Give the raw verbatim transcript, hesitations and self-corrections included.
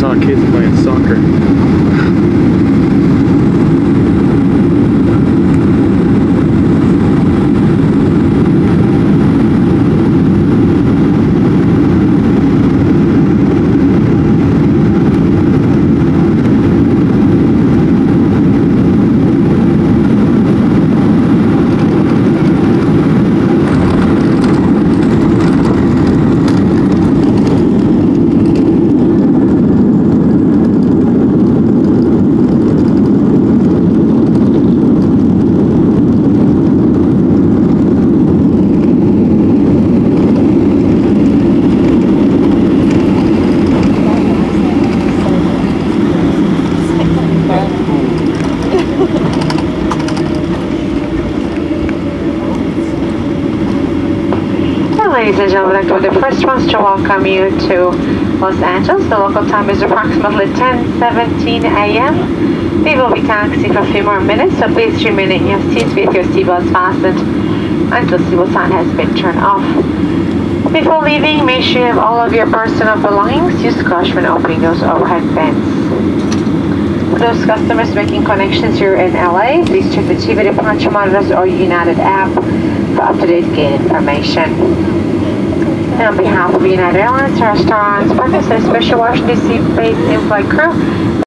saw kids playing soccer. Ladies and gentlemen, I'd like to be the first ones to welcome you to Los Angeles. The local time is approximately ten seventeen a m We will be taxiing for a few more minutes, so please remain in your seats with your seatbelts fastened until seatbelt sign has been turned off. Before leaving, make sure you have all of your personal belongings. Use caution when opening those overhead bins. For those customers making connections here in L A, please check the T V departure monitors or United app for up-to-date gate information. And on behalf of United Airlines, our restaurants, partners, and special Washington D C based in-flight crew,